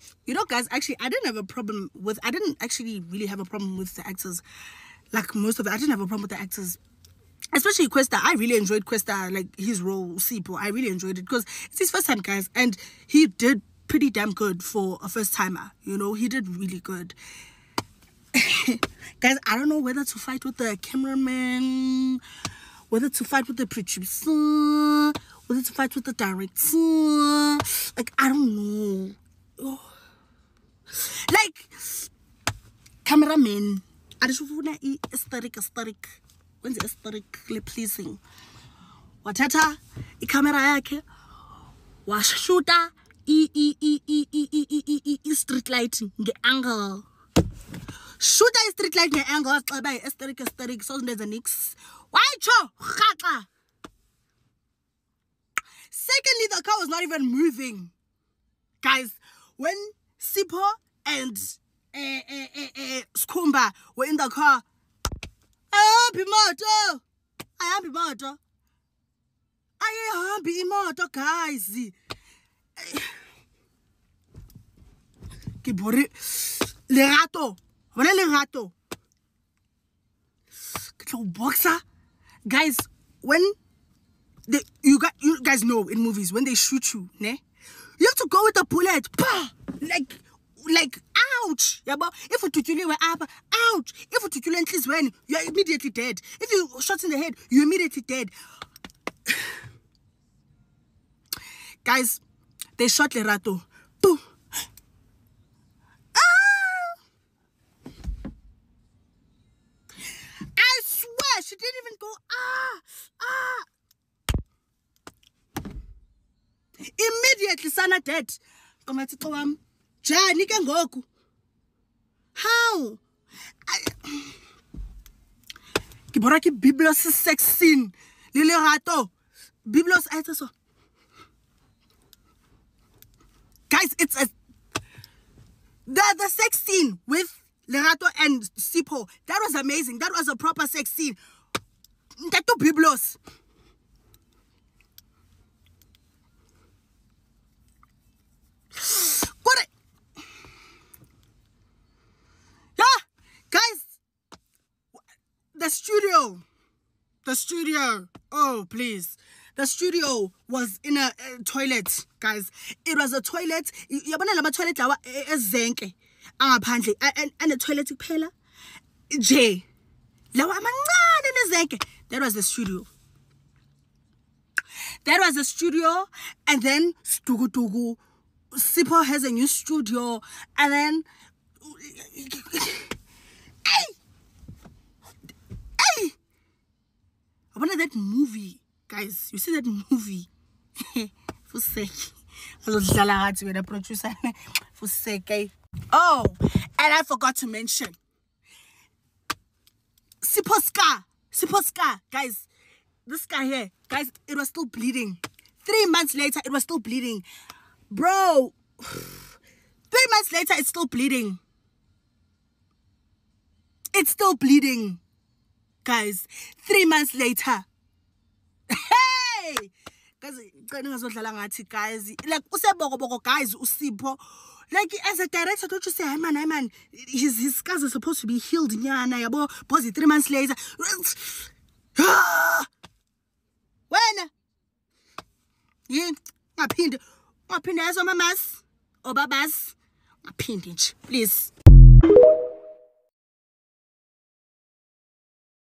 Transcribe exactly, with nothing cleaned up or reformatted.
You know, guys, actually, I didn't have a problem with, I didn't actually really have a problem with the actors. Like, most of it, I didn't have a problem with the actors. Especially Questa. I really enjoyed Questa, like, his role, Sipho. I really enjoyed it because it's his first time, guys. And he did pretty damn good for a first-timer. You know, he did really good. Guys, I don't know whether to fight with the cameraman, whether to fight with the producer, whether to fight with the director. Like, I don't know. Oh. Like, cameraman, I just want to aesthetic, aesthetic. When's aesthetically pleasing? Watata, I camera yake, washuta, i i i i i i i i street lighting, the angle. Shoot a street light the angle, by aesthetic, aesthetic, so there's a nix. Why cho? Khaka. Secondly, the car was not even moving. Guys, when Sipho and uh, uh, uh, uh, Skumba were in the car, I am moto. I am moto. I am moto, guys. Kibori Lerato. When I Lerato. Boxer. Guys, when they you got you guys know in movies when they shoot you, ne? You have to go with the bullet. Bah! Like like ouch. Yeah, but if you tutuli were up, ouch. If you tutuli is when you're immediately dead. If you shot in the head, you're immediately dead. Guys, they shot Lerato. Boom. I swear she didn't even go ah ah. Immediately Sana dead. Jani can go. How? Kiboraki Biblos sex scene. Lerato. Biblos I so. Guys, it's a the the sex scene with Lerato and Sipho. That was amazing. That was a proper sex scene. That two Biblos. What? Yeah, guys. The studio. The studio. Oh, please. The studio was in a, a toilet, guys. It was a toilet. Yabona lama toilet lawa ezenke. Angaphandle and and the toilet kuphela. J. Lawa amancane nezenke. That was the studio. That was the studio, and then Stugu Tugu. Sipho has a new studio, and then hey, hey. I wanted that movie. Guys, you see that movie? For sake. I was hard with the producer. For sake. Oh, and I forgot to mention Sipho's car. Sipho's car. Guys, this guy here, guys, it was still bleeding. Three months later, it was still bleeding. Bro, three months later, it's still bleeding. It's still bleeding. Guys, three months later. Hey! Guys, guys, like, guys, Usipho. Like, as a director, don't you say, hey man, hey man, his, his scars are supposed to be healed. Because three months later. When? Yeah, I pinned. I pinned as on my mass. Or babas. I pinned it. Please.